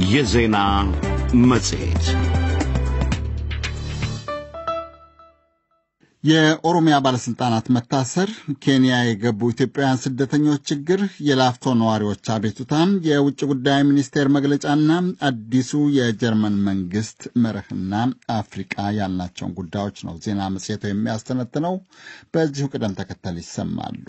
የዜና መጽሔት የኦሮሚያ ባለስልጣናት መታሰር፣ ኬንያ የገቡ ኢትዮጵያውያን ስደተኞች ችግር፣ የላፍቶ ነዋሪዎች አቤቱታ፣ የውጭ ጉዳይ ሚኒስቴር መግለጫና አዲሱ የጀርመን መንግስት መርህና አፍሪካ ያልናቸውን ጉዳዮች ነው ዜና መጽሔቱ የሚያስተነትነው። በዚሁ ቅደም ተከተል ይሰማሉ።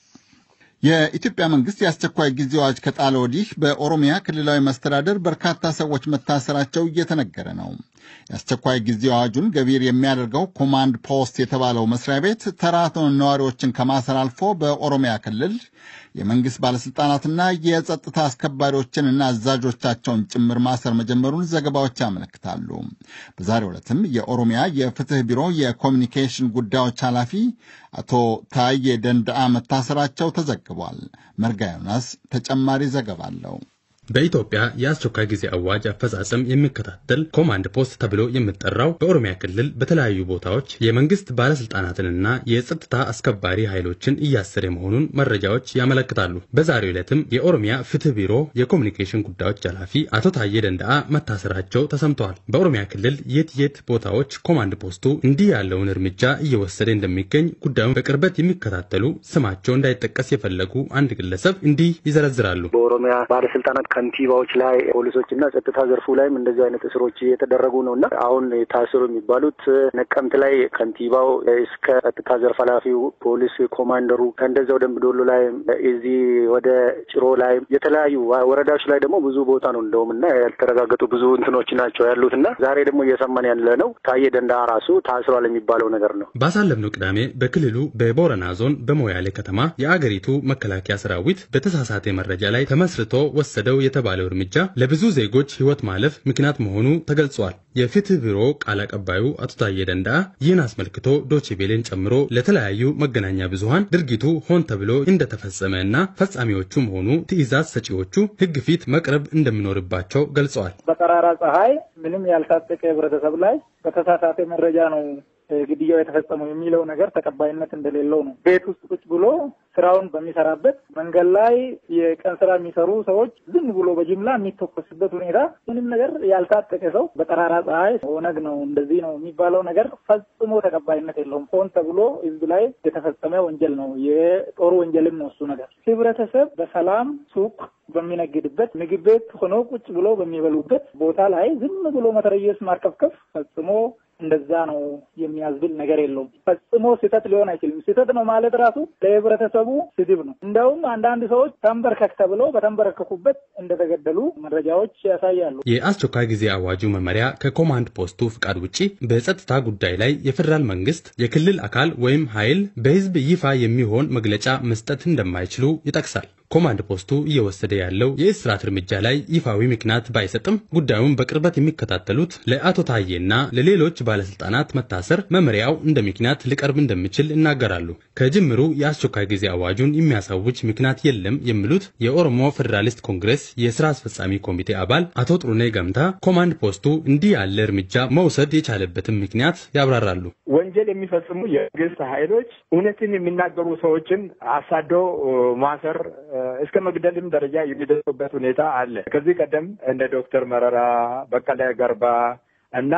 የኢትዮጵያ መንግስት የአስቸኳይ ጊዜ አዋጅ ከጣለ ወዲህ በኦሮሚያ ክልላዊ መስተዳደር በርካታ ሰዎች መታሰራቸው እየተነገረ ነው። የአስቸኳይ ጊዜ አዋጁን ገቢር የሚያደርገው ኮማንድ ፖስት የተባለው መስሪያ ቤት ተራቶን ነዋሪዎችን ከማሰር አልፎ በኦሮሚያ ክልል የመንግስት ባለስልጣናትና የጸጥታ አስከባሪዎችንና አዛዦቻቸውን ጭምር ማሰር መጀመሩን ዘገባዎች ያመለክታሉ። በዛሬው ዕለትም የኦሮሚያ የፍትህ ቢሮ የኮሚኒኬሽን ጉዳዮች ኃላፊ አቶ ታዬ ደንደአ መታሰራቸው ተዘግቧል። መርጋ ዮናስ ተጨማሪ ዘገባ አለው። በኢትዮጵያ የአስቸኳይ ጊዜ አዋጅ አፈጻጸም የሚከታተል ኮማንድ ፖስት ተብሎ የሚጠራው በኦሮሚያ ክልል በተለያዩ ቦታዎች የመንግስት ባለስልጣናትንና የጸጥታ አስከባሪ ኃይሎችን እያሰረ መሆኑን መረጃዎች ያመለክታሉ። በዛሬው ዕለትም የኦሮሚያ ፍትህ ቢሮ የኮሚኒኬሽን ጉዳዮች ኃላፊ አቶ ታዬ ደንደአ መታሰራቸው ተሰምተዋል። በኦሮሚያ ክልል የት ቦታዎች ኮማንድ ፖስቱ እንዲህ ያለውን እርምጃ እየወሰደ እንደሚገኝ ጉዳዩን በቅርበት የሚከታተሉ ስማቸው እንዳይጠቀስ የፈለጉ አንድ ግለሰብ እንዲህ ይዘረዝራሉ። በኦሮሚያ ባለስልጣናት ከንቲባዎች ላይ ፖሊሶችና ጸጥታ ዘርፉ ላይም እንደዚህ አይነት እስሮች እየተደረጉ ነውና አሁን ታስሩ የሚባሉት ነቀምት ላይ ከንቲባው እስከ ጸጥታ ዘርፍ ኃላፊው ፖሊስ ኮማንደሩ እንደዛው ደምቢዶሎ ላይ እዚህ ወደ ጭሮ ላይ የተለያዩ ወረዳዎች ላይ ደግሞ ብዙ ቦታ ነው እንደውምና ያልተረጋገጡ ብዙ እንትኖች ናቸው ያሉትና ዛሬ ደግሞ እየሰማን ያለ ነው ታዬ ደንደአ ራሱ ታስሯል የሚባለው ነገር ነው። ባሳለፍነው ቅዳሜ በክልሉ በቦረና ዞን በሞያሌ ከተማ የአገሪቱ መከላከያ ሰራዊት በተሳሳተ መረጃ ላይ ተመስርቶ ወሰደው የተባለው እርምጃ ለብዙ ዜጎች ህይወት ማለፍ ምክንያት መሆኑ ተገልጿል። የፍትህ ቢሮ ቃል አቀባዩ አቶ ታዬ ደንደአ ይህን አስመልክቶ ዶቼቬሌን ጨምሮ ለተለያዩ መገናኛ ብዙሃን ድርጊቱ ሆን ተብሎ እንደተፈጸመና ፈጻሚዎቹም ሆኑ ትዕዛዝ ሰጪዎቹ ህግ ፊት መቅረብ እንደሚኖርባቸው ገልጸዋል። በጠራራ ፀሐይ ምንም ያልታጠቀ ህብረተሰብ ላይ በተሳሳተ መረጃ ነው ግድያው የተፈጸመው የሚለው ነገር ተቀባይነት እንደሌለው ነው። ቤት ውስጥ ቁጭ ብሎ ስራውን በሚሰራበት መንገድ ላይ የቀን ስራ የሚሰሩ ሰዎች ዝም ብሎ በጅምላ የሚተኮስበት ሁኔታ ምንም ነገር ያልታጠቀ ሰው በጠራራ ፀሐይ ኦነግ ነው እንደዚህ ነው የሚባለው ነገር ፈጽሞ ተቀባይነት የለውም። ሆን ተብሎ ህዝብ ላይ የተፈጸመ ወንጀል ነው። የጦር ወንጀልም ነው እሱ ነገር። ህብረተሰብ በሰላም ሱቅ በሚነግድበት ምግብ ቤት ሆኖ ቁጭ ብሎ በሚበሉበት ቦታ ላይ ዝም ብሎ መትረየስ ማርከፍከፍ ፈጽሞ እንደዛ ነው የሚያዝብል ነገር የለውም። ፈጽሞ ስህተት ሊሆን አይችልም። ስህተት ነው ማለት ራሱ ለህብረተሰቡ ስድብ ነው። እንደውም አንዳንድ ሰዎች ተንበርከክ ተብለው በተንበረከኩበት እንደተገደሉ መረጃዎች ያሳያሉ። የአስቸኳይ ጊዜ አዋጁ መመሪያ ከኮማንድ ፖስቱ ፍቃድ ውጪ በጸጥታ ጉዳይ ላይ የፌደራል መንግስት፣ የክልል አካል ወይም ኃይል በህዝብ ይፋ የሚሆን መግለጫ መስጠት እንደማይችሉ ይጠቅሳል። ኮማንድ ፖስቱ እየወሰደ ያለው የእስራት እርምጃ ላይ ይፋዊ ምክንያት ባይሰጥም ጉዳዩን በቅርበት የሚከታተሉት ለአቶ ታዬና ለሌሎች ባለስልጣናት መታሰር መመሪያው እንደ ምክንያት ሊቀርብ እንደሚችል ይናገራሉ። ከጅምሩ የአስቸኳይ ጊዜ አዋጁን የሚያሳውጅ ምክንያት የለም የሚሉት የኦሮሞ ፌደራሊስት ኮንግሬስ የስራ አስፈጻሚ ኮሚቴ አባል አቶ ጥሩኔ ገምታ ኮማንድ ፖስቱ እንዲህ ያለ እርምጃ መውሰድ የቻለበትን ምክንያት ያብራራሉ። ወንጀል የሚፈጽሙ የመንግስት ኃይሎች እውነትን የሚናገሩ ሰዎችን አሳዶ ማሰር እስከ መግደልም ደረጃ የሚደርሱበት ሁኔታ አለ። ከዚህ ቀደም እንደ ዶክተር መረራ፣ በቀለ ገርባ እና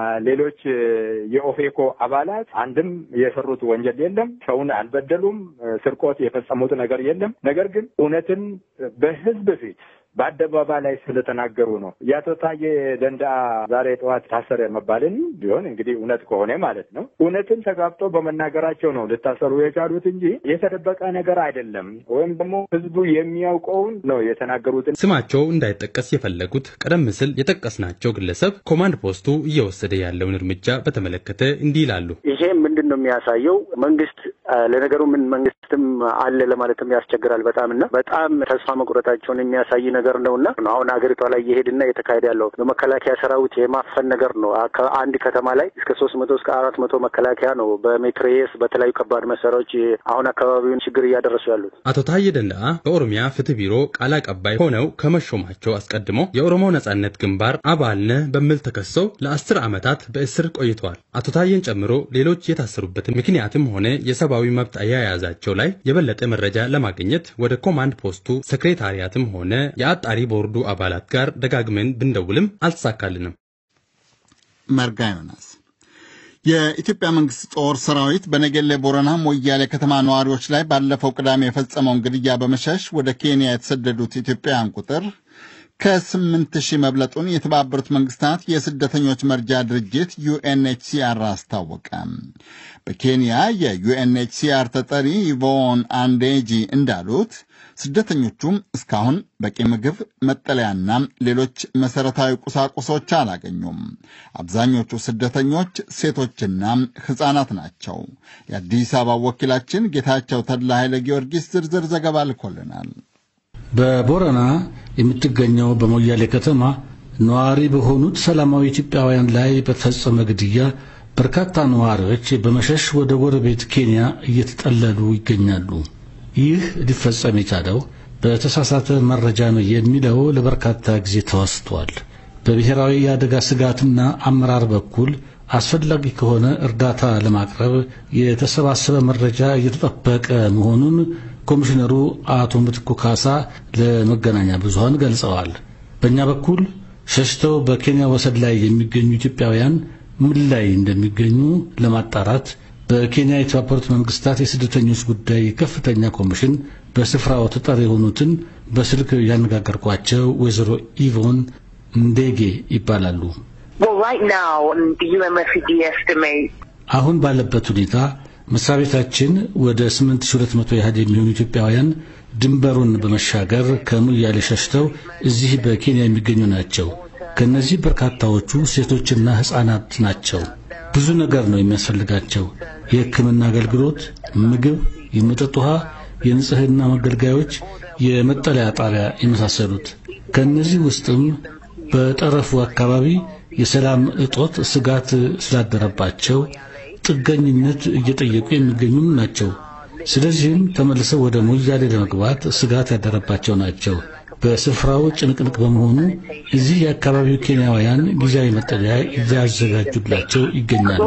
ሌሎች የኦፌኮ አባላት አንድም የሰሩት ወንጀል የለም፣ ሰውን አልበደሉም፣ ስርቆት የፈጸሙት ነገር የለም። ነገር ግን እውነትን በህዝብ ፊት በአደባባይ ላይ ስለተናገሩ ነው። የአቶ ታዬ ደንደአ ዛሬ ጠዋት ታሰረ መባልን ቢሆን እንግዲህ እውነት ከሆነ ማለት ነው እውነትን ተጋፍጦ በመናገራቸው ነው ልታሰሩ የቻሉት እንጂ የተደበቀ ነገር አይደለም። ወይም ደግሞ ህዝቡ የሚያውቀውን ነው የተናገሩት። ስማቸው እንዳይጠቀስ የፈለጉት ቀደም ሲል የጠቀስናቸው ግለሰብ ኮማንድ ፖስቱ እየወሰደ ያለውን እርምጃ በተመለከተ እንዲህ ይላሉ። ይሄ ምንድን ነው የሚያሳየው? መንግስት ለነገሩ ምን መንግስትም አለ ለማለትም ያስቸግራል በጣምና በጣም ተስፋ መቁረጣቸውን የሚያሳይ ነገር ነውና አሁን አገሪቷ ላይ እየሄድና እየተካሄደ ያለው በመከላከያ ሰራዊት የማፈን ነገር ነው። አንድ ከተማ ላይ እስከ 300 እስከ 400 መከላከያ ነው በሜትሬስ በተለያዩ ከባድ መሳሪያዎች አሁን አካባቢውን ችግር እያደረሱ ያሉት። አቶ ታዬ ደንደአ በኦሮሚያ ፍትህ ቢሮ ቃል አቀባይ ሆነው ከመሾማቸው አስቀድሞ የኦሮሞ ነጻነት ግንባር አባል ነህ በሚል ተከሰው ለ10 ዓመታት በእስር ቆይተዋል። አቶ ታዬን ጨምሮ ሌሎች የታሰሩበት ምክንያትም ሆነ የሰብአዊ መብት አያያዛቸው ላይ የበለጠ መረጃ ለማግኘት ወደ ኮማንድ ፖስቱ ሴክሬታሪያትም ሆነ የአጣሪ ቦርዱ አባላት ጋር ደጋግመን ብንደውልም አልተሳካልንም። መርጋ ዮናስ የኢትዮጵያ መንግስት ጦር ሰራዊት በነገሌ ቦረና ሞያሌ ከተማ ነዋሪዎች ላይ ባለፈው ቅዳሜ የፈጸመውን ግድያ በመሸሽ ወደ ኬንያ የተሰደዱት ኢትዮጵያውያን ቁጥር ከ8,000 መብለጡን የተባበሩት መንግስታት የስደተኞች መርጃ ድርጅት ዩኤንኤችሲአር አስታወቀ። በኬንያ የዩኤንኤችሲአር ተጠሪ ኢቮን አንዴጂ እንዳሉት ስደተኞቹም እስካሁን በቂ ምግብ፣ መጠለያና ሌሎች መሰረታዊ ቁሳቁሶች አላገኙም። አብዛኞቹ ስደተኞች ሴቶችና ሕፃናት ናቸው። የአዲስ አበባ ወኪላችን ጌታቸው ተድላ ኃይለ ጊዮርጊስ ዝርዝር ዘገባ ልኮልናል። በቦረና የምትገኘው በሞያሌ ከተማ ነዋሪ በሆኑት ሰላማዊ ኢትዮጵያውያን ላይ በተፈጸመ ግድያ በርካታ ነዋሪዎች በመሸሽ ወደ ጎረቤት ኬንያ እየተጠለሉ ይገኛሉ። ይህ ሊፈጸም የቻለው በተሳሳተ መረጃ ነው የሚለው ለበርካታ ጊዜ ተወስቷል። በብሔራዊ የአደጋ ስጋትና አመራር በኩል አስፈላጊ ከሆነ እርዳታ ለማቅረብ የተሰባሰበ መረጃ እየተጠበቀ መሆኑን ኮሚሽነሩ አቶ ምትኩ ካሳ ለመገናኛ ብዙሃን ገልጸዋል። በእኛ በኩል ሸሽተው በኬንያ ወሰን ላይ የሚገኙ ኢትዮጵያውያን ምን ላይ እንደሚገኙ ለማጣራት በኬንያ የተባበሩት መንግስታት የስደተኞች ጉዳይ ከፍተኛ ኮሚሽን በስፍራው ተጠሪ የሆኑትን በስልክ ያነጋገርኳቸው ወይዘሮ ኢቮን እንዴጌ ይባላሉ። አሁን ባለበት ሁኔታ መስሪያ ቤታችን ወደ 8200 ያህል የሚሆኑ ኢትዮጵያውያን ድንበሩን በመሻገር ከሞያሌ ሸሽተው እዚህ በኬንያ የሚገኙ ናቸው። ከነዚህ በርካታዎቹ ሴቶችና ሕፃናት ናቸው። ብዙ ነገር ነው የሚያስፈልጋቸው። የሕክምና አገልግሎት፣ ምግብ፣ የመጠጥ ውሃ፣ የንጽህና መገልገያዎች፣ የመጠለያ ጣቢያ የመሳሰሉት። ከነዚህ ውስጥም በጠረፉ አካባቢ የሰላም እጦት ስጋት ስላደረባቸው ጥገኝነት እየጠየቁ የሚገኙ ናቸው። ስለዚህም ተመልሰው ወደ ሞያሌ ለመግባት ስጋት ያደረባቸው ናቸው። በስፍራው ጭንቅንቅ በመሆኑ እዚህ የአካባቢው ኬንያውያን ጊዜያዊ መጠለያ እያዘጋጁላቸው ይገኛሉ።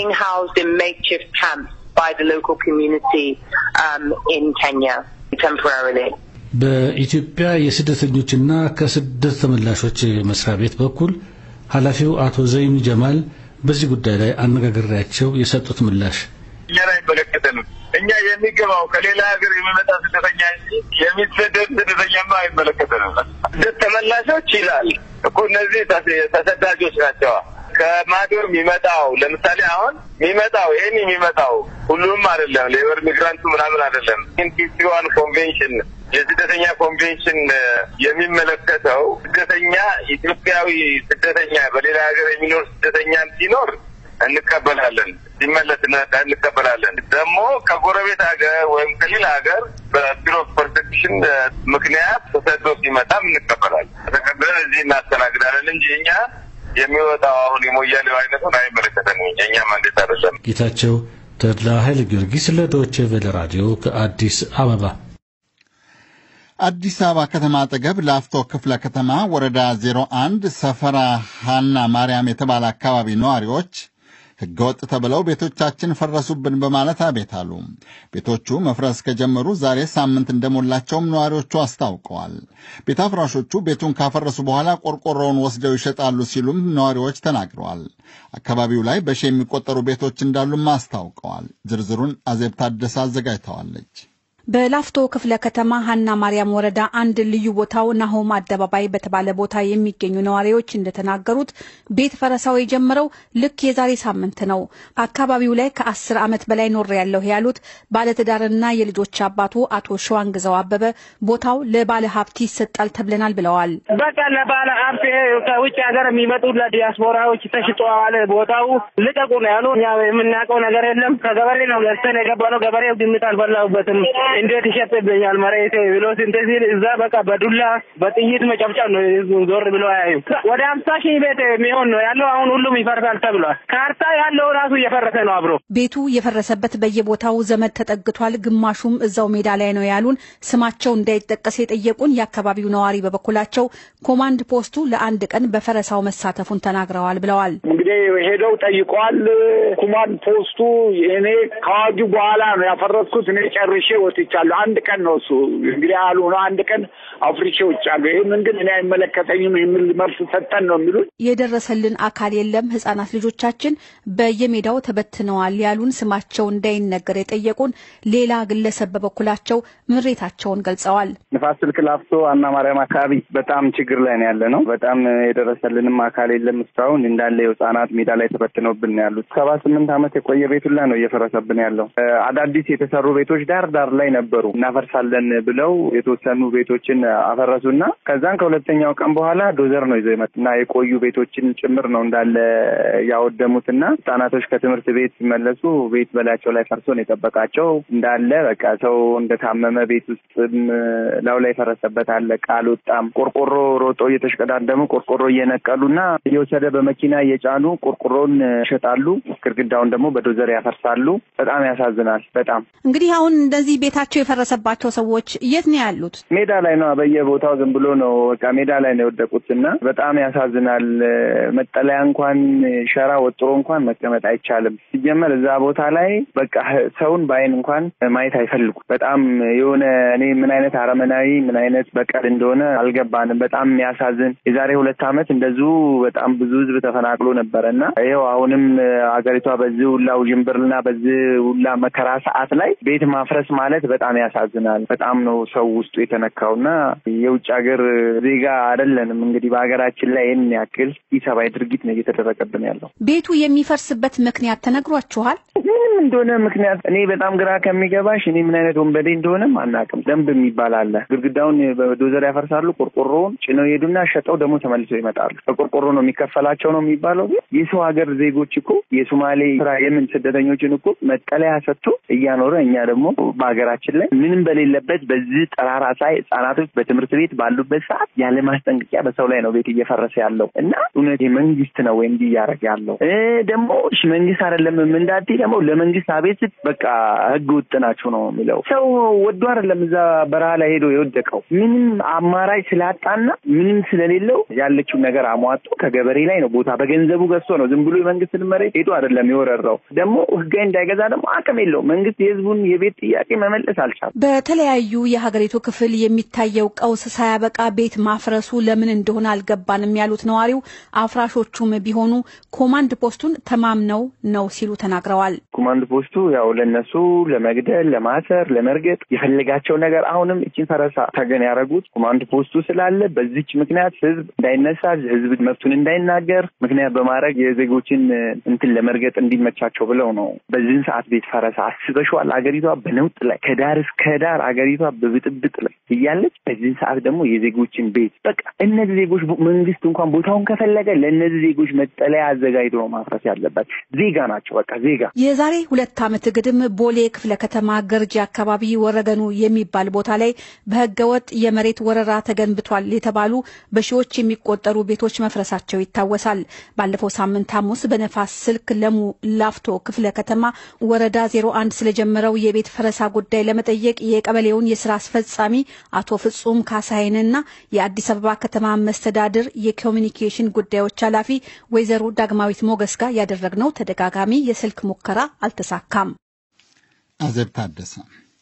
በኢትዮጵያ የስደተኞችና ከስደት ተመላሾች መስሪያ ቤት በኩል ኃላፊው አቶ ዘይኑ ጀማል በዚህ ጉዳይ ላይ አነጋግሬያቸው የሰጡት ምላሽ እኛን አይመለከተንም። እኛ የሚገባው ከሌላ ሀገር የሚመጣ ስደተኛ እንጂ የሚሰደድ ስደተኛማ አይመለከተንም። ስደት ተመላሾች ይላል እኮ እነዚህ ተሰዳጆች ናቸው። ከማዶር የሚመጣው ለምሳሌ አሁን የሚመጣው ሁሉም አይደለም፣ ሌበር ሚግራንቱ ምናምን አይደለም። ኢንቲዋን ኮንቬንሽን የስደተኛ ኮንቬንሽን የሚመለከተው ስደተኛ ኢትዮጵያዊ ስደተኛ በሌላ ሀገር የሚኖር ስደተኛ ሲኖር እንቀበላለን፣ ሲመለስ እንቀበላለን። ደግሞ ከጎረቤት ሀገር ወይም ከሌላ ሀገር በቢሮ ፐርሰፕሽን ምክንያት ተሰዶ ሲመጣም እንቀበላለን። ተቀበለን እዚህ እናስተናግዳለን እንጂ እኛ የሚወጣው አሁን የሞያሌው አይነቱን አይመለከተንም። እኛ ማንዴት አይደለም። ጌታቸው ተድላ ኃይለ ጊዮርጊስ ለዶይቼ ቬለ ራዲዮ ከአዲስ አበባ። አዲስ አበባ ከተማ አጠገብ ላፍቶ ክፍለ ከተማ ወረዳ 01 ሰፈራ ሃና ማርያም የተባለ አካባቢ ነዋሪዎች ሕገወጥ ተብለው ቤቶቻችን ፈረሱብን በማለት አቤት አሉ። ቤቶቹ መፍረስ ከጀመሩ ዛሬ ሳምንት እንደሞላቸውም ነዋሪዎቹ አስታውቀዋል። ቤት አፍራሾቹ ቤቱን ካፈረሱ በኋላ ቆርቆሮውን ወስደው ይሸጣሉ ሲሉም ነዋሪዎች ተናግረዋል። አካባቢው ላይ በሺ የሚቆጠሩ ቤቶች እንዳሉም አስታውቀዋል። ዝርዝሩን አዜብ ታደሰ አዘጋጅተዋለች። በላፍቶ ክፍለ ከተማ ሃና ማርያም ወረዳ አንድ ልዩ ቦታው ናሆም አደባባይ በተባለ ቦታ የሚገኙ ነዋሪዎች እንደተናገሩት ቤት ፈረሳው የጀመረው ልክ የዛሬ ሳምንት ነው። አካባቢው ላይ ከ10 ዓመት በላይ ኖር ያለው ያሉት ባለትዳርና የልጆች አባቱ አቶ ሸዋንግዛው አበበ ቦታው ለባለ ሀብት ይሰጣል ተብለናል ብለዋል። በቃ ለባለ ሀብት ከውጭ ሀገር የሚመጡ ለዲያስፖራዎች ተሽጧል፣ ቦታው ልቀቁ ነው ያሉ። እኛ የምናውቀው ነገር የለም። ከገበሬ ነው ገዝተን የገባነው። ገበሬው ግምት አልበላሁበትም። እንዴት ይሸጥብኛል መሬት ብሎ እንደዚህ እዛ በቃ በዱላ በጥይት መጨፍጨፍ ነው። ዞር ብሎ ያዩ ወደ 50,000 ቤት የሚሆን ነው ያለው። አሁን ሁሉም ይፈርሳል ተብሏል። ካርታ ያለው ራሱ እየፈረሰ ነው አብሮ። ቤቱ የፈረሰበት በየቦታው ዘመድ ተጠግቷል፣ ግማሹም እዛው ሜዳ ላይ ነው ያሉን። ስማቸው እንዳይጠቀስ የጠየቁን የአካባቢው ነዋሪ በበኩላቸው ኮማንድ ፖስቱ ለአንድ ቀን በፈረሳው መሳተፉን ተናግረዋል ብለዋል። እንግዲህ ሄደው ጠይቋል። ኮማንድ ፖስቱ እኔ ከአዋጁ በኋላ ነው ያፈረስኩት፣ እኔ ጨርሼ ወጥቼ ወጥቻለሁ። አንድ ቀን ነው እሱ እንግዲህ አሉ ነው አንድ ቀን አፍሪካ ወጥቻለሁ። ይሄን ግን እኔ አይመለከተኝም የሚል መልስ ሰጠን ነው የሚሉት። የደረሰልን አካል የለም፣ ህፃናት ልጆቻችን በየሜዳው ተበትነዋል ያሉን ስማቸው እንዳይነገር የጠየቁን ሌላ ግለሰብ በበኩላቸው ምሬታቸውን ገልጸዋል። ንፋስ ስልክ ላፍቶ አና ማርያም አካባቢ በጣም ችግር ላይ ነው ያለ ነው። በጣም የደረሰልንም አካል የለም። እስካሁን እንዳለ ህፃናት ሜዳ ላይ ተበትነውብን ያሉት 78 ዓመት የቆየ ቤት ሁላ ነው እየፈረሰብን ያለው። አዳዲስ የተሰሩ ቤቶች ዳር ላይ ነበሩ እናፈርሳለን ብለው የተወሰኑ ቤቶችን አፈረሱና ከዛን ከሁለተኛው ቀን በኋላ ዶዘር ነው ይዘው የመጡና የቆዩ ቤቶችን ጭምር ነው እንዳለ ያወደሙትና ህፃናቶች ከትምህርት ቤት ሲመለሱ ቤት በላያቸው ላይ ፈርሶ ነው የጠበቃቸው። እንዳለ በቃ ሰው እንደታመመ ቤት ውስጥ ላው ላይ ፈረሰበት አለ። ቃል ወጣም ቆርቆሮ ሮጦ እየተሽቀዳደሙ ቆርቆሮ እየነቀሉና እየወሰደ በመኪና እየጫኑ ቆርቆሮን ይሸጣሉ። ግድግዳውን ደግሞ በዶዘር ያፈርሳሉ። በጣም ያሳዝናል። በጣም እንግዲህ አሁን እንደዚህ ቤታቸው የፈረሰባቸው ሰዎች የት ነው ያሉት? ሜዳ ላይ ነው። በየቦታው ዝም ብሎ ነው በቃ ሜዳ ላይ ነው የወደቁትና በጣም ያሳዝናል። መጠለያ እንኳን ሸራ ወጥሮ እንኳን መቀመጥ አይቻልም። ሲጀመር እዛ ቦታ ላይ በቃ ሰውን ባይን እንኳን ማየት አይፈልጉ። በጣም የሆነ እኔ ምን አይነት አረመናዊ ምን አይነት በቀል እንደሆነ አልገባንም። በጣም የሚያሳዝን የዛሬ 2 ዓመት እንደዚሁ በጣም ብዙ ህዝብ ተፈናቅሎ ነበርና ይሄው አሁንም አገሪቷ በዚህ ሁላ ውዥንብርና በዚህ ሁላ መከራ ሰዓት ላይ ቤት ማፍረስ ማለት በጣም ያሳዝናል። በጣም ነው ሰው ውስጡ የተነካውና የውጭ ሀገር ዜጋ አይደለንም። እንግዲህ በሀገራችን ላይ ይሄን ያክል ኢሰብአዊ ድርጊት ነው እየተደረገብን ያለው። ቤቱ የሚፈርስበት ምክንያት ተነግሯችኋል? ምንም እንደሆነ ምክንያት እኔ በጣም ግራ ከሚገባሽ እኔ ምን አይነት ወንበዴ እንደሆነም አናውቅም። ደንብ የሚባል አለ። ግድግዳውን በዶዘር ያፈርሳሉ። ቆርቆሮውን ጭነው ሄዱና ሸጠው ደግሞ ተመልሰው ይመጣሉ። በቆርቆሮ ነው የሚከፈላቸው ነው የሚባለው። የሰው ሀገር ዜጎች እኮ የሶማሌ ስራ የምን ስደተኞችን እኮ መጠለያ ሰጥቶ እያኖረ እኛ ደግሞ በሀገራችን ላይ ምንም በሌለበት በዚህ ጠራራ ፀሐይ ህጻናቶች በትምህርት ቤት ባሉበት ሰዓት ያለ ማስጠንቀቂያ በሰው ላይ ነው ቤት እየፈረሰ ያለው እና እውነት መንግስት ነው ወይ እንዲህ እያደረገ ያለው? ደግሞ እሺ መንግስት አይደለም እንዳቲ ደግሞ ለመንግስት አቤት በቃ ህግ ውጥ ናቸው ነው የሚለው። ሰው ወዶ አይደለም እዛ በረሃ ላይ ሄዶ የወደቀው ምንም አማራጭ ስላጣና ምንም ስለሌለው ያለችው ነገር አሟጦ ከገበሬ ላይ ነው ቦታ በገንዘቡ ገዝቶ ነው ዝም ብሎ የመንግስትን መሬት ሄዶ አይደለም የወረረው። ደግሞ ህጋዊ እንዳይገዛ ደግሞ አቅም የለው። መንግስት የህዝቡን የቤት ጥያቄ መመለስ አልቻለም። በተለያዩ የሀገሪቱ ክፍል የሚታየው ቀውስ ሳያበቃ ቤት ማፍረሱ ለምን እንደሆነ አልገባንም ያሉት ነዋሪው አፍራሾቹም ቢሆኑ ኮማንድ ፖስቱን ተማምነው ነው ሲሉ ተናግረዋል። ኮማንድ ፖስቱ ያው ለነሱ ለመግደል፣ ለማሰር፣ ለመርገጥ የፈለጋቸው ነገር አሁንም እቺን ፈረሳ ተገን ያረጉት ኮማንድ ፖስቱ ስላለ በዚች ምክንያት ህዝብ እንዳይነሳ ህዝብ መብቱን እንዳይናገር ምክንያት በማድረግ የዜጎችን እንትን ለመርገጥ እንዲመቻቸው ብለው ነው በዚህን ሰዓት ቤት ፈረሳ አስበሽዋል። አገሪቷ በነውጥ ላይ ከዳር እስከ ዳር አገሪቷ በብጥብጥ ላይ እያለች በዚህን ሰዓት ደግሞ የዜጎችን ቤት በቃ እነዚህ ዜጎች መንግስት እንኳን ቦታውን ከፈለገ ለእነዚህ ዜጎች መጠለያ አዘጋጅቶ ነው ማፍረስ ያለበት። ዜጋ ናቸው በቃ ዜጋ። የዛሬ 2 ዓመት ግድም ቦሌ ክፍለ ከተማ ገርጂ አካባቢ ወረገኑ የሚባል ቦታ ላይ በህገወጥ የመሬት ወረራ ተገንብቷል የተባሉ በሺዎች የሚቆጠሩ ቤቶች መፍረሳቸው ይታወሳል። ባለፈው ሳምንት ሐሙስ በነፋስ ስልክ ለሙ ላፍቶ ክፍለ ከተማ ወረዳ 01 ስለጀመረው የቤት ፈረሳ ጉዳይ ለመጠየቅ የቀበሌውን የስራ አስፈጻሚ አቶ ፍጹም ካሳይንና የአዲስ አበባ ከተማ መስተዳድር የኮሙኒኬሽን ጉዳዮች ኃላፊ ወይዘሮ ዳግማዊት ሞገስ ጋር ያደረግነው ተደጋጋሚ የስልክ ሙከራ አልተሳካም። አዘብ ታደሰ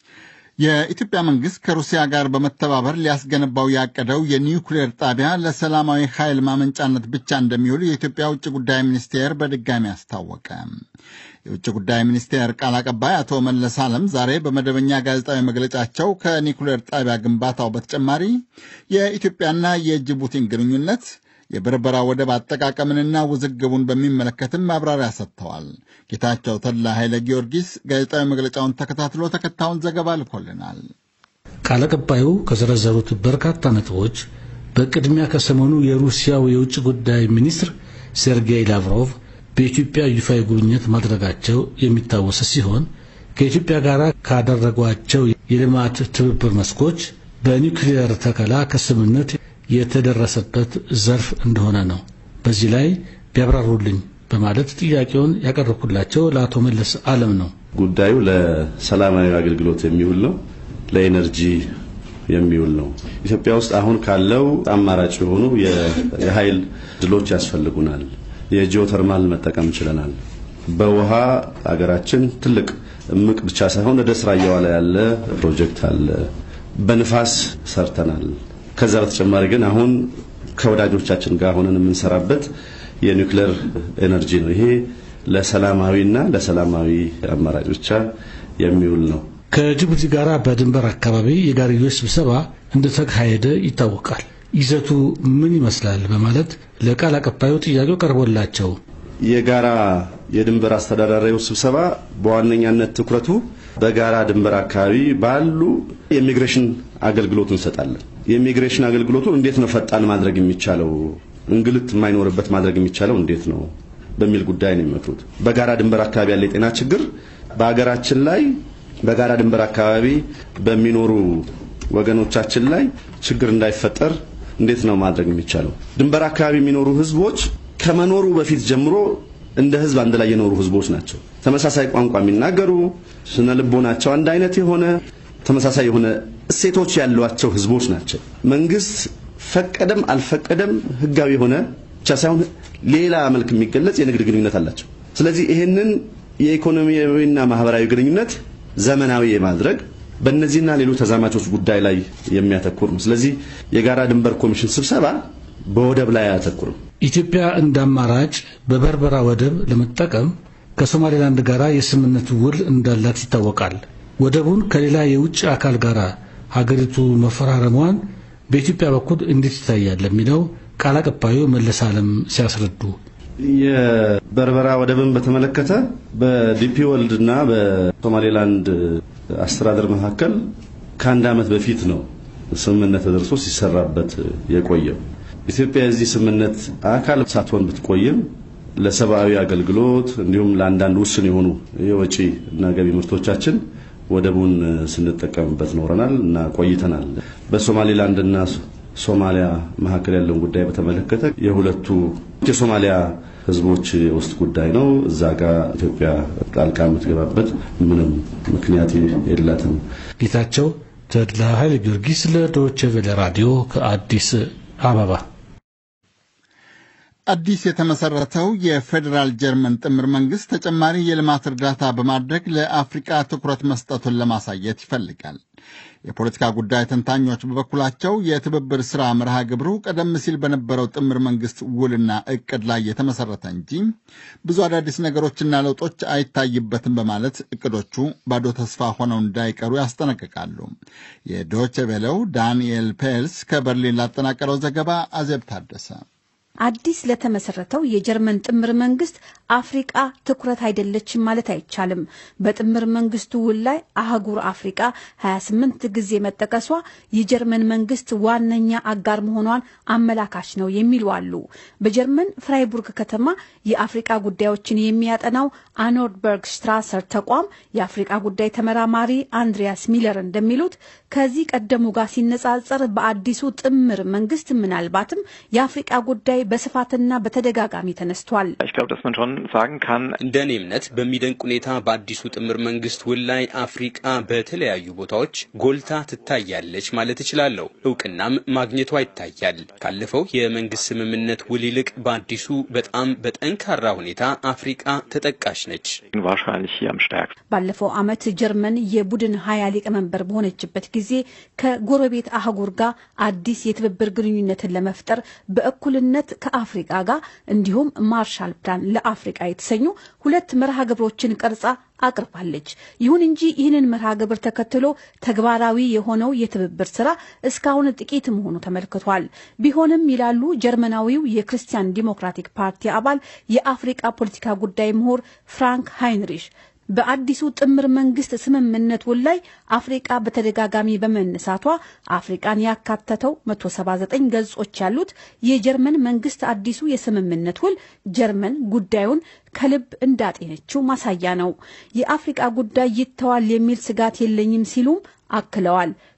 የኢትዮጵያ መንግስት ከሩሲያ ጋር በመተባበር ሊያስገነባው ያቀደው የኒውክሌር ጣቢያ ለሰላማዊ ኃይል ማመንጫነት ብቻ እንደሚውል የኢትዮጵያ ውጭ ጉዳይ ሚኒስቴር በድጋሚ አስታወቀ። የውጭ ጉዳይ ሚኒስቴር ቃል አቀባይ አቶ መለስ ዓለም ዛሬ በመደበኛ ጋዜጣዊ መግለጫቸው ከኒውክሌር ጣቢያ ግንባታው በተጨማሪ የኢትዮጵያና የጅቡቲን ግንኙነት የበርበራ ወደብ አጠቃቀምንና ውዝግቡን በሚመለከትም ማብራሪያ ሰጥተዋል። ጌታቸው ተድላ ኃይለ ጊዮርጊስ ጋዜጣዊ መግለጫውን ተከታትሎ ተከታዩን ዘገባ ልኮልናል። ቃል አቀባዩ ከዘረዘሩት በርካታ ነጥቦች በቅድሚያ ከሰሞኑ የሩሲያው የውጭ ጉዳይ ሚኒስትር ሴርጌይ ላቭሮቭ በኢትዮጵያ ይፋዊ ጉብኝት ማድረጋቸው የሚታወስ ሲሆን ከኢትዮጵያ ጋር ካደረጓቸው የልማት ትብብር መስኮች በኒውክሌር ተከላ ከስምምነት የተደረሰበት ዘርፍ እንደሆነ ነው። በዚህ ላይ ቢያብራሩልኝ በማለት ጥያቄውን ያቀረብኩላቸው ለአቶ መለስ ዓለም ነው። ጉዳዩ ለሰላማዊ አገልግሎት የሚውል ነው፣ ለኤነርጂ የሚውል ነው። ኢትዮጵያ ውስጥ አሁን ካለው አማራጭ የሆኑ የኃይል ድሎች ያስፈልጉናል። የጂኦተርማል መጠቀም ይችላል። በውሃ ሀገራችን ትልቅ እምቅ ብቻ ሳይሆን ወደ ስራ እየዋለ ያለ ፕሮጀክት አለ። በንፋስ ሰርተናል። ከዛ በተጨማሪ ግን አሁን ከወዳጆቻችን ጋር ሆነን የምንሰራበት የኒውክሌር ኤነርጂ ነው። ይሄ ለሰላማዊና ለሰላማዊ አማራጭ ብቻ የሚውል ነው። ከጅቡቲ ጋር በድንበር አካባቢ የጋርዮሽ ስብሰባ እንደተካሄደ ይታወቃል። ይዘቱ ምን ይመስላል በማለት ለቃል አቀባዩ ጥያቄው ቀርቦላቸው የጋራ የድንበር አስተዳዳሪው ስብሰባ በዋነኛነት ትኩረቱ በጋራ ድንበር አካባቢ ባሉ የኢሚግሬሽን አገልግሎት እንሰጣለን። የኢሚግሬሽን አገልግሎቱን እንዴት ነው ፈጣን ማድረግ የሚቻለው፣ እንግልት የማይኖርበት ማድረግ የሚቻለው እንዴት ነው በሚል ጉዳይ ነው የሚመክሩት። በጋራ ድንበር አካባቢ ያለ የጤና ችግር በአገራችን ላይ በጋራ ድንበር አካባቢ በሚኖሩ ወገኖቻችን ላይ ችግር እንዳይፈጠር እንዴት ነው ማድረግ የሚቻለው? ድንበር አካባቢ የሚኖሩ ህዝቦች ከመኖሩ በፊት ጀምሮ እንደ ህዝብ አንድ ላይ የኖሩ ህዝቦች ናቸው። ተመሳሳይ ቋንቋ የሚናገሩ፣ ስነ ልቦናቸው አንድ አይነት የሆነ ተመሳሳይ የሆነ እሴቶች ያሏቸው ህዝቦች ናቸው። መንግስት ፈቀደም አልፈቀደም ህጋዊ የሆነ ብቻ ሳይሆን ሌላ መልክ የሚገለጽ የንግድ ግንኙነት አላቸው። ስለዚህ ይሄንን የኢኮኖሚያዊና ማህበራዊ ግንኙነት ዘመናዊ የማድረግ በእነዚህና ሌሎች ተዛማቾች ጉዳይ ላይ የሚያተኩር ነው። ስለዚህ የጋራ ድንበር ኮሚሽን ስብሰባ በወደብ ላይ አያተኩርም። ኢትዮጵያ እንደ አማራጭ በበርበራ ወደብ ለመጠቀም ከሶማሌላንድ ጋር የስምምነት ውል እንዳላት ይታወቃል። ወደቡን ከሌላ የውጭ አካል ጋር ሀገሪቱ መፈራረሟን በኢትዮጵያ በኩል እንዴት ይታያል ለሚለው ቃል አቀባዩ መለስ ዓለም ሲያስረዱ የበርበራ ወደብን በተመለከተ በዲፒ ወርልድና በሶማሌላንድ አስተዳደር መካከል ከአንድ ዓመት በፊት ነው ስምምነት ተደርሶ ሲሰራበት የቆየው። ኢትዮጵያ የዚህ ስምምነት አካል ሳትሆን ብትቆይም ለሰብአዊ አገልግሎት እንዲሁም ለአንዳንድ ውስን የሆኑ የወጪ እና ገቢ ምርቶቻችን ወደቡን ስንጠቀምበት ኖረናል እና ቆይተናል። በሶማሌላንድና ሶማሊያ መካከል ያለውን ጉዳይ በተመለከተ የሁለቱ የሶማሊያ ህዝቦች ውስጥ ጉዳይ ነው። እዛ ጋር ኢትዮጵያ ጣልቃ የምትገባበት ምንም ምክንያት የላትም። ጌታቸው ተድላ ኃይለ ጊዮርጊስ ለዶይቼ ቬለ ራዲዮ ከአዲስ አበባ። አዲስ የተመሰረተው የፌዴራል ጀርመን ጥምር መንግስት ተጨማሪ የልማት እርዳታ በማድረግ ለአፍሪካ ትኩረት መስጠቱን ለማሳየት ይፈልጋል። የፖለቲካ ጉዳይ ተንታኞች በበኩላቸው የትብብር ሥራ መርሃ ግብሩ ቀደም ሲል በነበረው ጥምር መንግስት ውልና እቅድ ላይ የተመሰረተ እንጂ ብዙ አዳዲስ ነገሮችና ለውጦች አይታይበትም በማለት እቅዶቹ ባዶ ተስፋ ሆነው እንዳይቀሩ ያስጠነቅቃሉ። የዶይቼ ቬለው ዳንኤል ፔልስ ከበርሊን ላጠናቀረው ዘገባ አዜብ ታደሰ። አዲስ ለተመሰረተው የጀርመን ጥምር መንግስት አፍሪቃ ትኩረት አይደለችም ማለት አይቻልም። በጥምር መንግስቱ ውል ላይ አህጉር አፍሪቃ 28 ጊዜ መጠቀሷ የጀርመን መንግስት ዋነኛ አጋር መሆኗን አመላካች ነው የሚሉ አሉ። በጀርመን ፍራይቡርግ ከተማ የአፍሪቃ ጉዳዮችን የሚያጠናው አኖርድበርግ ስትራሰር ተቋም የአፍሪቃ ጉዳይ ተመራማሪ አንድሪያስ ሚለር እንደሚሉት ከዚህ ቀደሙ ጋር ሲነጻጸር በአዲሱ ጥምር መንግስት ምናልባትም የአፍሪቃ ጉዳይ በስፋትና በተደጋጋሚ ተነስቷል። እንደኔ እምነት በሚደንቅ ሁኔታ በአዲሱ ጥምር መንግስት ውል ላይ አፍሪቃ በተለያዩ ቦታዎች ጎልታ ትታያለች ማለት እችላለሁ። እውቅናም ማግኘቷ ይታያል። ካለፈው የመንግስት ስምምነት ውል ይልቅ በአዲሱ በጣም በጠንካራ ሁኔታ አፍሪቃ ተጠቃሽ ነች። ባለፈው ዓመት ጀርመን የቡድን 20 ሊቀመንበር በሆነችበት ጊዜ ከጎረቤት አህጉር ጋር አዲስ የትብብር ግንኙነትን ለመፍጠር በእኩልነት ከአፍሪካ ጋር እንዲሁም ማርሻል ፕላን ለአፍሪካ የተሰኙ ሁለት መርሃ ግብሮችን ቀርጻ አቅርባለች። ይሁን እንጂ ይህንን መርሃ ግብር ተከትሎ ተግባራዊ የሆነው የትብብር ስራ እስካሁን ጥቂት መሆኑ ተመልክቷል። ቢሆንም ይላሉ ጀርመናዊው የክርስቲያን ዲሞክራቲክ ፓርቲ አባል የአፍሪካ ፖለቲካ ጉዳይ ምሁር ፍራንክ ሃይንሪሽ በአዲሱ ጥምር መንግስት ስምምነት ውል ላይ አፍሪካ በተደጋጋሚ በመነሳቷ አፍሪካን ያካተተው 179 ገጾች ያሉት የጀርመን መንግስት አዲሱ የስምምነት ውል ጀርመን ጉዳዩን ከልብ እንዳጤነችው ማሳያ ነው። የአፍሪካ ጉዳይ ይተዋል የሚል ስጋት የለኝም ሲሉም አክለዋል።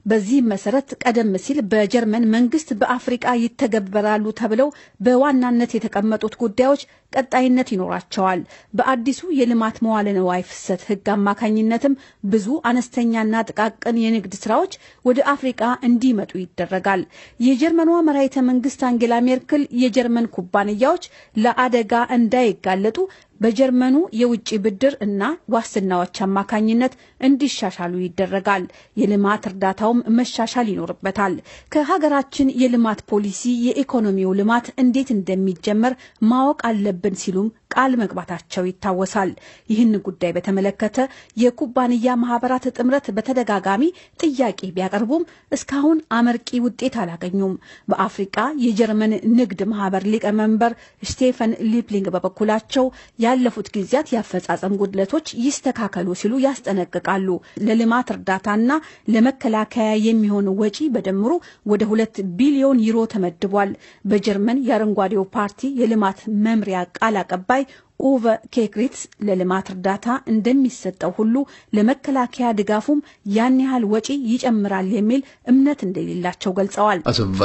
በዚህ መሰረት ቀደም ሲል በጀርመን መንግስት በአፍሪቃ ይተገበራሉ ተብለው በዋናነት የተቀመጡት ጉዳዮች ቀጣይነት ይኖራቸዋል። በአዲሱ የልማት መዋለ ንዋይ ፍሰት ህግ አማካኝነትም ብዙ አነስተኛና ጥቃቅን የንግድ ስራዎች ወደ አፍሪቃ እንዲመጡ ይደረጋል። የጀርመኗ መራሒተ መንግስት አንጌላ ሜርክል የጀርመን ኩባንያዎች ለአደጋ እንዳይጋለጡ በጀርመኑ የውጭ ብድር እና ዋስትናዎች አማካኝነት እንዲሻሻሉ ይደረጋል። የልማት እርዳታውም መሻሻል ይኖርበታል። ከሀገራችን የልማት ፖሊሲ የኢኮኖሚው ልማት እንዴት እንደሚጀመር ማወቅ አለብን ሲሉም ቃል መግባታቸው ይታወሳል። ይህን ጉዳይ በተመለከተ የኩባንያ ማህበራት ጥምረት በተደጋጋሚ ጥያቄ ቢያቀርቡም እስካሁን አመርቂ ውጤት አላገኙም። በአፍሪካ የጀርመን ንግድ ማህበር ሊቀመንበር ስቴፈን ሊፕሊንግ በበኩላቸው ያለፉት ጊዜያት ያፈጻጸም ጉድለቶች ይስተካከሉ ሲሉ ያስጠነቅቃሉ። ለልማት እርዳታና ለመከላከያ የሚሆን ወጪ በደምሩ ወደ 2 ቢሊዮን ዩሮ ተመድቧል። በጀርመን የአረንጓዴው ፓርቲ የልማት መምሪያ ቃል አቀባይ ኡቨ ኬክሪትስ ለልማት እርዳታ እንደሚሰጠው ሁሉ ለመከላከያ ድጋፉም ያን ያህል ወጪ ይጨምራል የሚል እምነት እንደሌላቸው ገልጸዋል።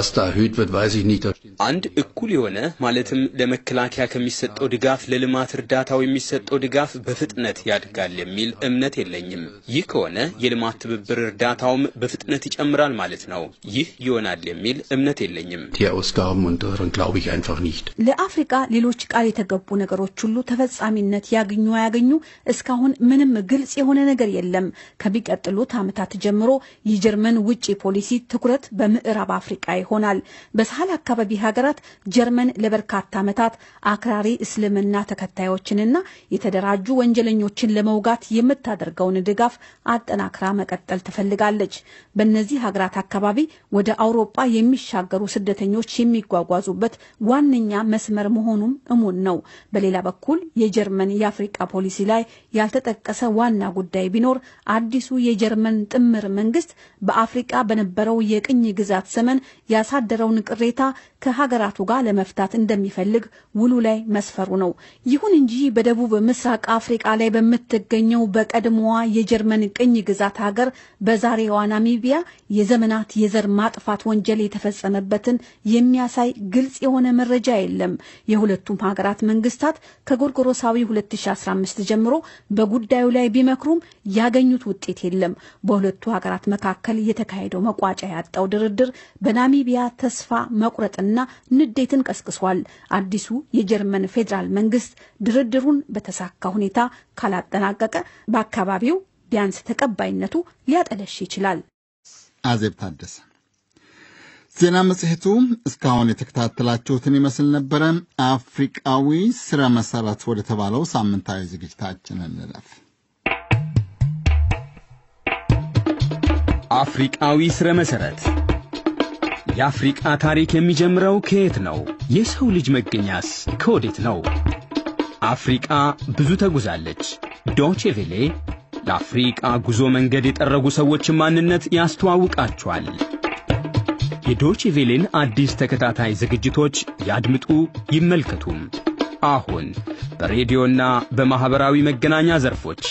አንድ እኩል የሆነ ማለትም ለመከላከያ ከሚሰጠው ድጋፍ ለልማት እርዳታው የሚሰጠው ድጋፍ በፍጥነት ያድጋል የሚል እምነት የለኝም። ይህ ከሆነ የልማት ትብብር እርዳታውም በፍጥነት ይጨምራል ማለት ነው። ይህ ይሆናል የሚል እምነት የለኝም። ለአፍሪካ ሌሎች ቃል የተገቡ ነገሮች ሁሉ ተፈጻሚነት ያገኙ ያገኙ እስካሁን ምንም ግልጽ የሆነ ነገር የለም። ከሚቀጥሉት ዓመታት ጀምሮ የጀርመን ውጪ ፖሊሲ ትኩረት በምዕራብ አፍሪካ ይሆናል። በሳህል አካባቢ ሀገራት ጀርመን ለበርካታ ዓመታት አክራሪ እስልምና ተከታዮችንና የተደራጁ ወንጀለኞችን ለመውጋት የምታደርገውን ድጋፍ አጠናክራ መቀጠል ትፈልጋለች። በእነዚህ ሀገራት አካባቢ ወደ አውሮፓ የሚሻገሩ ስደተኞች የሚጓጓዙበት ዋነኛ መስመር መሆኑም እሙን ነው። በሌላ በኩል የጀርመን የአፍሪካ ፖሊሲ ላይ ያልተጠቀሰ ዋና ጉዳይ ቢኖር አዲሱ የጀርመን ጥምር መንግስት በአፍሪካ በነበረው የቅኝ ግዛት ዘመን ያሳደረውን ቅሬታ ከሀገራቱ ጋር ለመፍታት እንደሚፈልግ ውሉ ላይ መስፈሩ ነው። ይሁን እንጂ በደቡብ ምስራቅ አፍሪካ ላይ በምትገኘው በቀድሞዋ የጀርመን ቅኝ ግዛት ሀገር በዛሬዋ ናሚቢያ የዘመናት የዘር ማጥፋት ወንጀል የተፈጸመበትን የሚያሳይ ግልጽ የሆነ መረጃ የለም። የሁለቱም ሀገራት መንግስታት ከጎርጎሮሳዊ 2015 ጀምሮ በጉዳዩ ላይ ቢመክሩም ያገኙት ውጤት የለም። በሁለቱ ሀገራት መካከል የተካሄደው መቋጫ ያጣው ድርድር በናሚቢያ ተስፋ መቁረጥና ንዴትን ቀስቅሷል። አዲሱ የጀርመን ፌዴራል መንግስት ድርድሩን በተሳካ ሁኔታ ካላጠናቀቀ በአካባቢው ቢያንስ ተቀባይነቱ ሊያጠለሽ ይችላል። አዜብ ታደሰ። ዜና መጽሔቱ እስካሁን የተከታተላችሁትን ይመስል ነበረ። አፍሪቃዊ ስረ መሰረት ወደ ተባለው ሳምንታዊ ዝግጅታችን እንለፍ። አፍሪቃዊ ስረ መሰረት። የአፍሪቃ ታሪክ የሚጀምረው ከየት ነው? የሰው ልጅ መገኛስ ከወዴት ነው? አፍሪቃ ብዙ ተጉዛለች። ዶቼ ቬሌ ለአፍሪቃ ጉዞ መንገድ የጠረጉ ሰዎችን ማንነት ያስተዋውቃቸዋል። የዶቼ ቬሌን አዲስ ተከታታይ ዝግጅቶች ያድምጡ፣ ይመልከቱም። አሁን በሬዲዮና በማህበራዊ መገናኛ ዘርፎች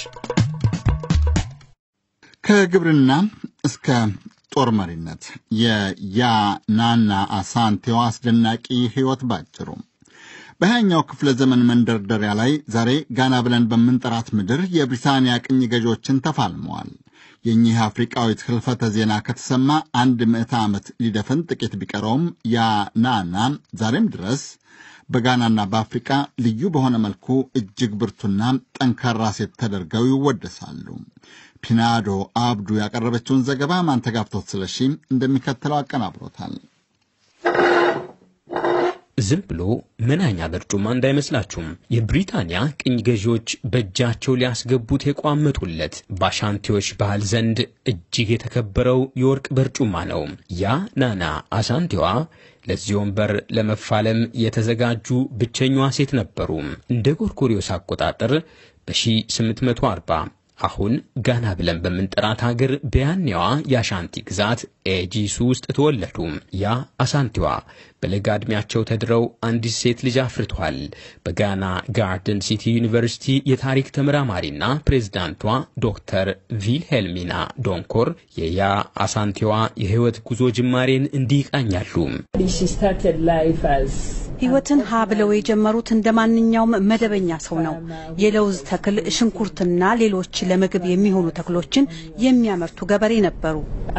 ከግብርና እስከ ጦር መሪነት የያናና አሳንቴው አስደናቂ ህይወት ባጭሩ በሃያኛው ክፍለ ዘመን መንደርደሪያ ላይ ዛሬ ጋና ብለን በምንጠራት ምድር የብሪታንያ ቅኝ ገዢዎችን ተፋልመዋል። የኚህ አፍሪካዊት ህልፈተ ዜና ከተሰማ 100 ዓመት ሊደፍን ጥቂት ቢቀረውም ያናና ዛሬም ድረስ በጋናና በአፍሪካ ልዩ በሆነ መልኩ እጅግ ብርቱና ጠንካራ ሴት ተደርገው ይወደሳሉ። ፒናዶ አብዱ ያቀረበችውን ዘገባ ማንተጋፍቶት ስለሺ እንደሚከተለው አቀናብሮታል። ዝም ብሎ መናኛ በርጩማ እንዳይመስላችሁም የብሪታንያ ቅኝ ገዢዎች በእጃቸው ሊያስገቡት የቋመጡለት በአሻንቲዎች ባህል ዘንድ እጅግ የተከበረው የወርቅ በርጩማ ነው። ያ ናና አሳንቲዋ ለዚህ ወንበር ለመፋለም የተዘጋጁ ብቸኛዋ ሴት ነበሩ። እንደ ጎርጎሪዮስ አቆጣጠር በ1840 አሁን ጋና ብለን በምንጠራት ሀገር በያኔዋ የአሻንቲ ግዛት ኤጂሱ ውስጥ ተወለዱ። ያ አሳንቲዋ በለጋ ዕድሜያቸው ተድረው አንዲት ሴት ልጅ አፍርቷል። በጋና ጋርደን ሲቲ ዩኒቨርሲቲ የታሪክ ተመራማሪና ፕሬዝዳንቷ ዶክተር ቪልሄልሚና ዶንኮር የያ አሳንቲዋ የህይወት ጉዞ ጅማሬን እንዲቃኛሉ። ህይወትን ሀ ብለው የጀመሩት እንደማንኛውም መደበኛ ሰው ነው። የለውዝ ተክል፣ ሽንኩርትና ሌሎች ለምግብ የሚሆኑ ተክሎችን የሚያመርቱ ገበሬ ነበሩ።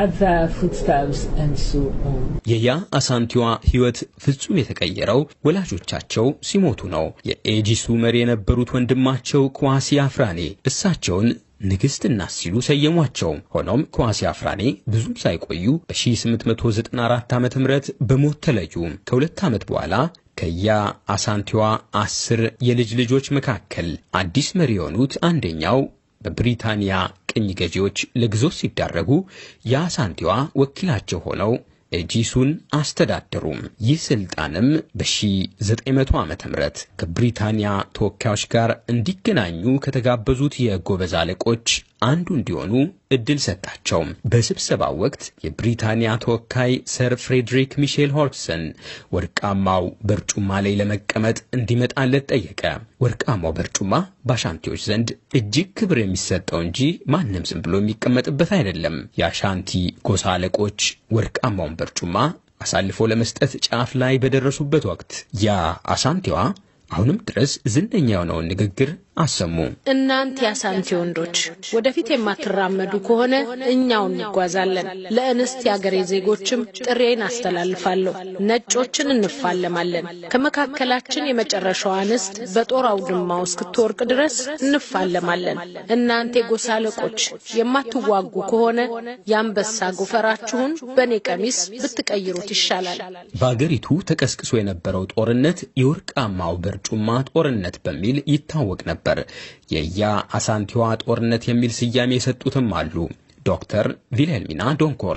የያ አሳንቲዋ ህይወት ፍጹም የተቀየረው ወላጆቻቸው ሲሞቱ ነው። የኤጂሱ መሪ የነበሩት ወንድማቸው ኳሲ አፍራኔ እሳቸውን ንግስትና ሲሉ ሰየሟቸው። ሆኖም ኳሲ አፍራኔ ብዙም ሳይቆዩ በ1894 ዓመተ ምህረት በሞት ተለዩ። ከሁለት ዓመት በኋላ ከያ አሳንቲዋ 10 የልጅ ልጆች መካከል አዲስ መሪ የሆኑት አንደኛው በብሪታንያ ቅኝ ገዢዎች ለግዞት ሲዳረጉ የአሳንቲዋ ወኪላቸው ሆነው ኤጂሱን አስተዳደሩ። ይህ ስልጣንም በ1900 ዓመተ ምህረት ከብሪታንያ ተወካዮች ጋር እንዲገናኙ ከተጋበዙት የጎበዝ አለቆች አንዱ እንዲሆኑ እድል ሰጣቸው። በስብሰባው ወቅት የብሪታንያ ተወካይ ሰር ፍሬድሪክ ሚሼል ሆርሰን ወርቃማው በርጩማ ላይ ለመቀመጥ እንዲመጣለት ጠየቀ። ወርቃማው በርጩማ በአሻንቲዎች ዘንድ እጅግ ክብር የሚሰጠው እንጂ ማንም ዝም ብሎ የሚቀመጥበት አይደለም። የአሻንቲ ጎሳ አለቆች ወርቃማውን በርጩማ አሳልፎ ለመስጠት ጫፍ ላይ በደረሱበት ወቅት ያ አሳንቲዋ አሁንም ድረስ ዝነኛ የሆነውን ንግግር አሰሙ። እናንተ ያሳንቲ ወንዶች ወደፊት የማትራመዱ ከሆነ እኛው እንጓዛለን። ለእንስት ያገሬ ዜጎችም ጥሬን አስተላልፋለሁ። ነጮችን እንፋለማለን። ከመካከላችን የመጨረሻው አንስት በጦር አውድማ እስክትወርቅ ድረስ እንፋለማለን። እናንተ የጎሳ አለቆች የማትዋጉ ከሆነ ያንበሳ ጎፈራችሁን በኔ ቀሚስ ብትቀይሩት ይሻላል። በአገሪቱ ተቀስቅሶ የነበረው ጦርነት የወርቃማው በርጩማ ጦርነት በሚል ይታወቅ ነበር። የያ አሳንቲዋ ጦርነት የሚል ስያሜ የሰጡትም አሉ። ዶክተር ቪልሄልሚና ዶንኮር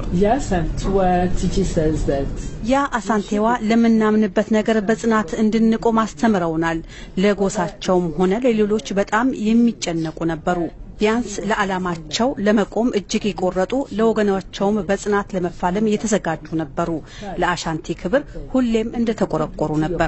ያ አሳንቲዋ ለምናምንበት ነገር በጽናት እንድንቆም አስተምረውናል። ለጎሳቸውም ሆነ ለሌሎች በጣም የሚጨነቁ ነበሩ። ቢያንስ ለዓላማቸው ለመቆም እጅግ የቆረጡ፣ ለወገናቸውም በጽናት ለመፋለም የተዘጋጁ ነበሩ። ለአሻንቲ ክብር ሁሌም እንደተቆረቆሩ ነበር።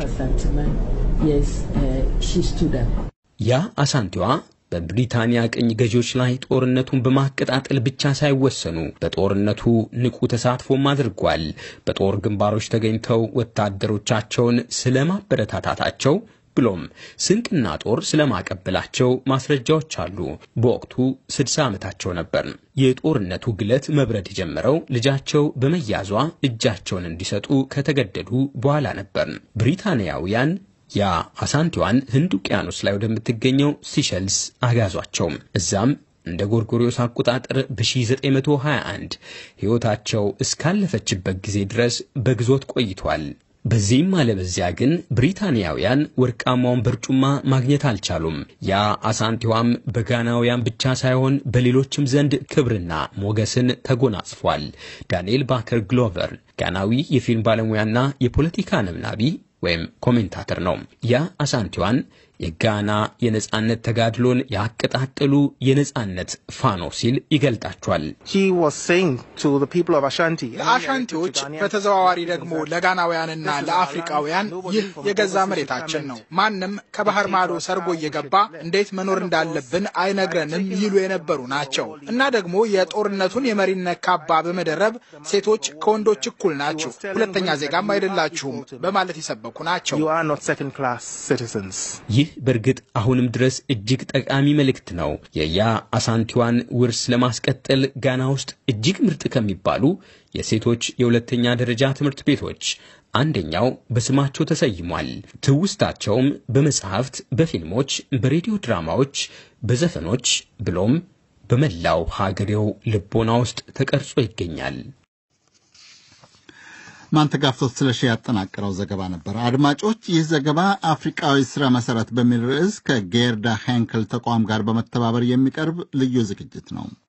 ያ አሳንቲዋ በብሪታንያ ቅኝ ገዢዎች ላይ ጦርነቱን በማቀጣጠል ብቻ ሳይወሰኑ በጦርነቱ ንቁ ተሳትፎም አድርጓል። በጦር ግንባሮች ተገኝተው ወታደሮቻቸውን ስለማበረታታታቸው ብሎም ስንቅና ጦር ስለማቀበላቸው ማስረጃዎች አሉ። በወቅቱ 60 ዓመታቸው ነበር። የጦርነቱ ግለት መብረድ የጀመረው ልጃቸው በመያዟ እጃቸውን እንዲሰጡ ከተገደዱ በኋላ ነበር። ብሪታንያውያን ያ አሳንቲዋን ህንድ ውቅያኖስ ላይ ወደምትገኘው ሲሸልስ አጋዟቸው። እዛም እንደ ጎርጎሪዮስ አቆጣጠር በ1921 ሕይወታቸው እስካለፈችበት ጊዜ ድረስ በግዞት ቆይቷል። በዚህም አለበዚያ ግን ብሪታንያውያን ወርቃማውን በርጩማ ማግኘት አልቻሉም። ያ አሳንቲዋም በጋናውያን ብቻ ሳይሆን በሌሎችም ዘንድ ክብርና ሞገስን ተጎናጽፏል። ዳንኤል ባከር ግሎቨር ጋናዊ የፊልም ባለሙያና የፖለቲካ ነብናቢ ወይም ኮሜንታተር ነው። ያ አሳንቲዋን የጋና የነጻነት ተጋድሎን ያቀጣጠሉ የነጻነት ፋኖ ሲል ይገልጣቸዋል። ለአሻንቲዎች በተዘዋዋሪ ደግሞ ለጋናውያንና ለአፍሪካውያን ይህ የገዛ መሬታችን ነው። ማንም ከባህር ማዶ ሰርጎ እየገባ እንዴት መኖር እንዳለብን አይነግረንም ይሉ የነበሩ ናቸው። እና ደግሞ የጦርነቱን የመሪነት ካባ በመደረብ ሴቶች ከወንዶች እኩል ናችሁ፣ ሁለተኛ ዜጋም አይደላችሁም በማለት ይሰበኩ ናቸው። ይህ በእርግጥ አሁንም ድረስ እጅግ ጠቃሚ መልእክት ነው። የያ አሳንቲዋን ውርስ ለማስቀጠል ጋና ውስጥ እጅግ ምርጥ ከሚባሉ የሴቶች የሁለተኛ ደረጃ ትምህርት ቤቶች አንደኛው በስማቸው ተሰይሟል። ትውስታቸውም በመጽሐፍት፣ በፊልሞች፣ በሬዲዮ ድራማዎች፣ በዘፈኖች ብሎም በመላው ሀገሬው ልቦና ውስጥ ተቀርጾ ይገኛል። ማንተጋፍቶት ስለሺ ያጠናቀረው ዘገባ ነበር። አድማጮች፣ ይህ ዘገባ አፍሪካዊ ስራ መሰረት በሚል ርዕስ ከጌርዳ ሄንክል ተቋም ጋር በመተባበር የሚቀርብ ልዩ ዝግጅት ነው።